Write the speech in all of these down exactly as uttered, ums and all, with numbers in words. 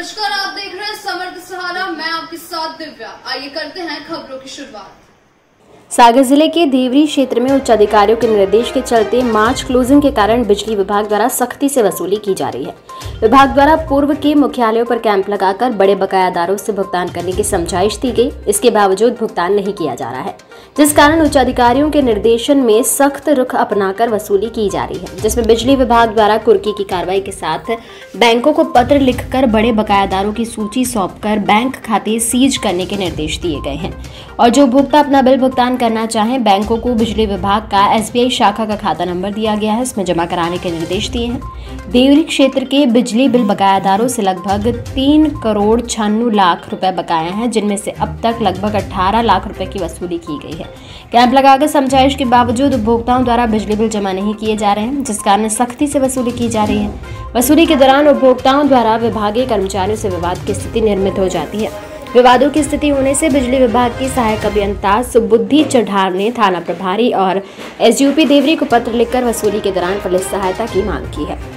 नमस्कार, आप देख रहे हैं समर्थ सहारा। मैं आपके साथ दिव्या। आइए करते हैं खबरों की शुरुआत। सागर जिले के देवरी क्षेत्र में उच्च अधिकारियों के निर्देश के चलते मार्च क्लोजिंग के कारण बिजली विभाग द्वारा सख्ती से वसूली की जा रही है। विभाग द्वारा पूर्व के मुख्यालयों पर कैंप लगाकर बड़े बकायादारों से भुगतान करने की समझाइश दी गई। इसके बावजूद भुगतान नहीं किया जा रहा है, जिस कारण उच्च अधिकारियों के निर्देशन में सख्त रुख अपनाकर वसूली की जा रही है, जिसमें बिजली विभाग द्वारा कुर्की की कार्रवाई के साथ बैंकों को पत्र लिखकर बड़े बकायादारों की सूची सौंपकर बैंक खाते सीज करने के निर्देश दिए गए हैं। और जो उपभोक्ता अपना बिल भुगतान करना चाहें, बैंकों को बिजली विभाग का एसबीआई शाखा का खाता नंबर दिया गया है, इसमें जमा कराने के निर्देश दिए हैं। देवरी क्षेत्र के बिजली बिल बकायादारों से लगभग तीन करोड़ छियानवे लाख रुपए बकाया हैं, जिनमें से अब तक लगभग अठारह लाख रुपए की वसूली की गई है। कैंप लगाकर समझाइश के बावजूद उपभोक्ताओं द्वारा बिजली बिल जमा नहीं किए जा रहे हैं, जिस कारण सख्ती से वसूली की जा रही है। वसूली के दौरान उपभोक्ताओं द्वारा विभागीय कर्मचारियों से विवाद की स्थिति निर्मित हो जाती है। विवादों की स्थिति होने से बिजली विभाग की सहायक अभियंता सुबुद्धि चढ़ार ने थाना प्रभारी और एसडीओपी देवरी को पत्र लिखकर वसूली के दौरान पुलिस सहायता की मांग की है।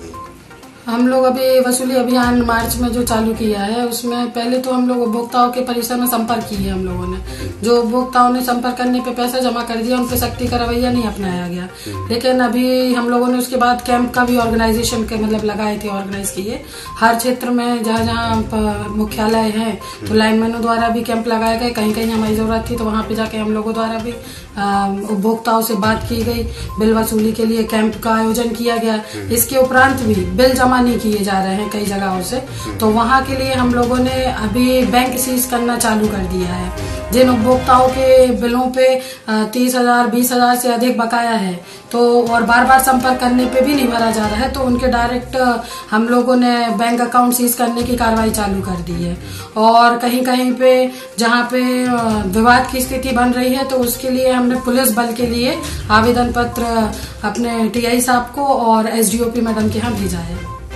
हम लोग अभी वसूली अभियान मार्च में जो चालू किया है, उसमें पहले तो हम लोग उपभोक्ताओं के परिसर में संपर्क किए। हम लोगों ने जो उपभोक्ताओं ने संपर्क करने पे पैसा जमा कर दिया, उन पे सख्ती का रवैया नहीं अपनाया गया। लेकिन अभी हम लोगों ने उसके बाद कैंप का भी ऑर्गेनाइजेशन के मतलब लगाए थे, ऑर्गेनाइज किए। हर क्षेत्र में जहाँ जहाँ मुख्यालय है तो लाइनमैनों द्वारा भी कैंप लगाए गए। कहीं कहीं हमारी जरूरत थी तो वहाँ पे जाके हम लोगों द्वारा भी उपभोक्ताओं से बात की गई। बिल वसूली के लिए कैंप का आयोजन किया गया। इसके उपरांत भी बिल जमा नहीं किए जा रहे हैं कई जगहों से, तो वहाँ के लिए हम लोगों ने अभी बैंक सीज करना चालू कर दिया है। जिन उपभोक्ताओं के बिलों पे तीस हजार बीस हजार से अधिक बकाया है तो और बार बार संपर्क करने पे भी नहीं भरा जा रहा है, तो उनके डायरेक्ट हम लोगों ने बैंक अकाउंट सीज करने की कार्रवाई चालू कर दी है। और कहीं कहीं पे जहाँ पे विवाद की स्थिति बन रही है तो उसके लिए हमने पुलिस बल के लिए आवेदन पत्र अपने टीआई साहब को और एसडीओपी मैडम के यहाँ भेजा है।